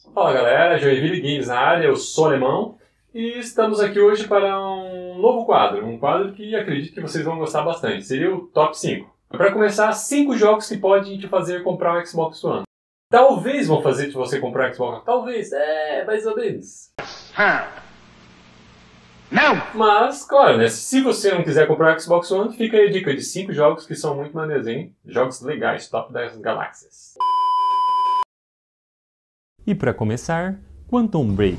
Fala galera, Joinville Games na área, eu sou alemão e estamos aqui hoje para um novo quadro, um quadro que acredito que vocês vão gostar bastante, seria o Top 5. Para começar, 5 jogos que podem te fazer comprar um Xbox One. Talvez vão fazer você comprar um Xbox One, talvez, mais ou menos. Não! Mas, claro, né, se você não quiser comprar um Xbox One, fica aí a dica de 5 jogos que são muito maneiros, hein? Jogos legais, top das galáxias. E para começar, Quantum Break.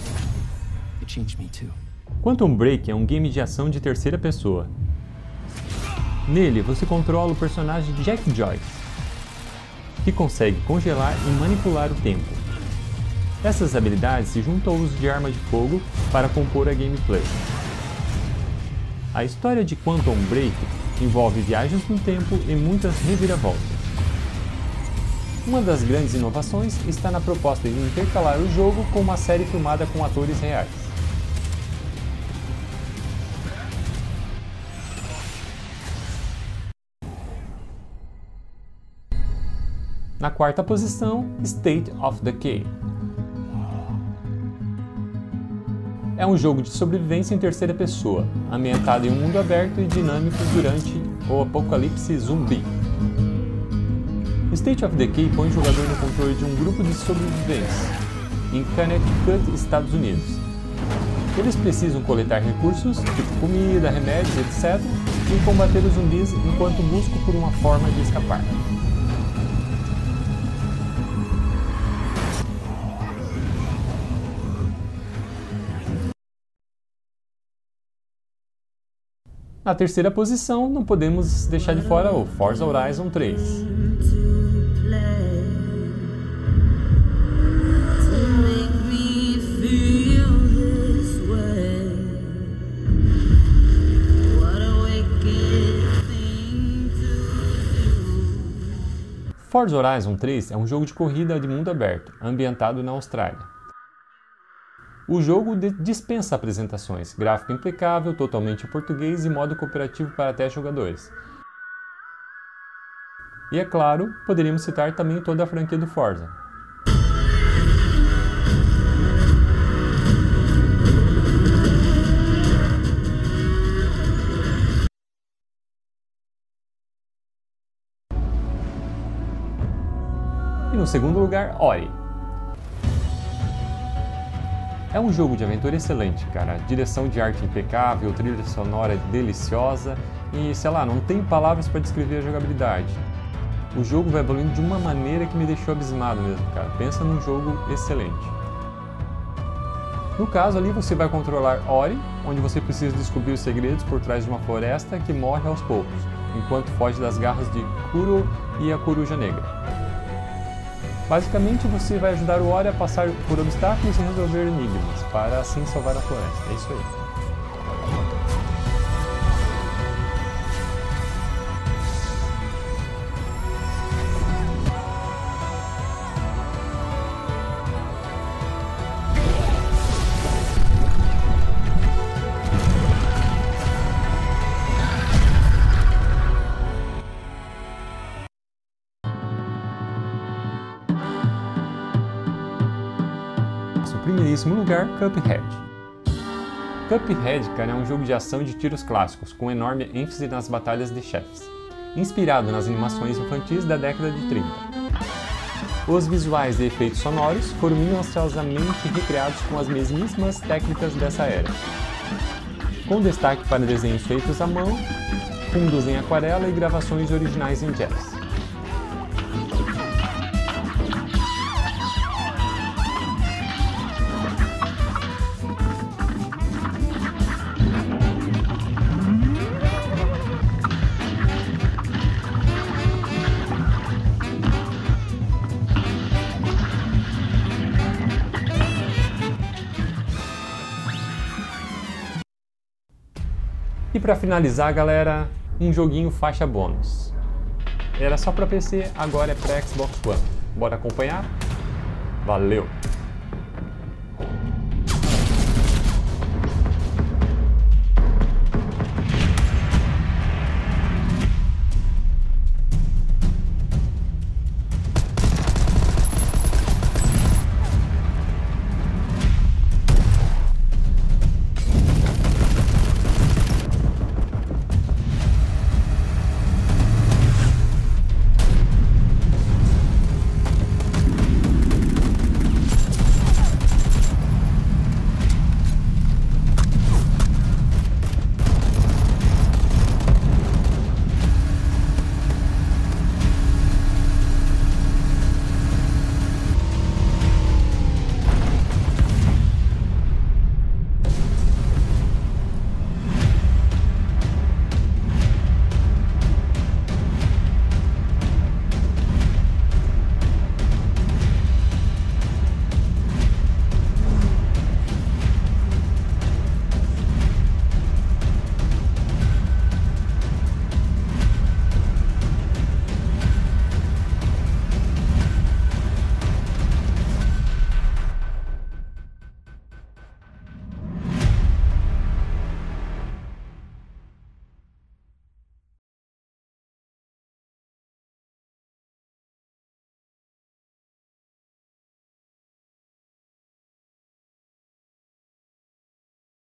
Quantum Break é um game de ação de terceira pessoa. Nele, você controla o personagem Jack Joyce, que consegue congelar e manipular o tempo. Essas habilidades se juntam ao uso de arma de fogo para compor a gameplay. A história de Quantum Break envolve viagens no tempo e muitas reviravoltas. Uma das grandes inovações está na proposta de intercalar o jogo com uma série filmada com atores reais. Na quarta posição, State of Decay. É um jogo de sobrevivência em terceira pessoa, ambientado em um mundo aberto e dinâmico durante o apocalipse zumbi. State of Decay põe o jogador no controle de um grupo de sobreviventes em Connecticut, Estados Unidos. Eles precisam coletar recursos, tipo comida, remédios, etc., e combater os zumbis enquanto buscam por uma forma de escapar. Na terceira posição, não podemos deixar de fora o Forza Horizon 3. Forza Horizon 3 é um jogo de corrida de mundo aberto, ambientado na Austrália. O jogo dispensa apresentações, gráfico impecável, totalmente em português e modo cooperativo para 10 jogadores. E é claro, poderíamos citar também toda a franquia do Forza. E no segundo lugar, Ori. É um jogo de aventura excelente, cara. Direção de arte impecável, trilha sonora deliciosa e, sei lá, não tem palavras para descrever a jogabilidade. O jogo vai evoluindo de uma maneira que me deixou abismado mesmo, cara. Pensa num jogo excelente. No caso ali você vai controlar Ori, onde você precisa descobrir os segredos por trás de uma floresta que morre aos poucos, enquanto foge das garras de Kuro e a Coruja Negra. Basicamente, você vai ajudar o Ori a passar por obstáculos e resolver enigmas, para assim salvar a floresta. É isso aí. Em primeiríssimo lugar, Cuphead. Cuphead, cara, é um jogo de ação de tiros clássicos, com enorme ênfase nas batalhas de chefes, inspirado nas animações infantis da década de 30. Os visuais e efeitos sonoros foram minuciosamente recriados com as mesmíssimas técnicas dessa era, com destaque para desenhos feitos à mão, fundos em aquarela e gravações originais em jazz. E para finalizar, galera, um joguinho faixa bônus. Era só para PC, agora é para Xbox One. Bora acompanhar? Valeu!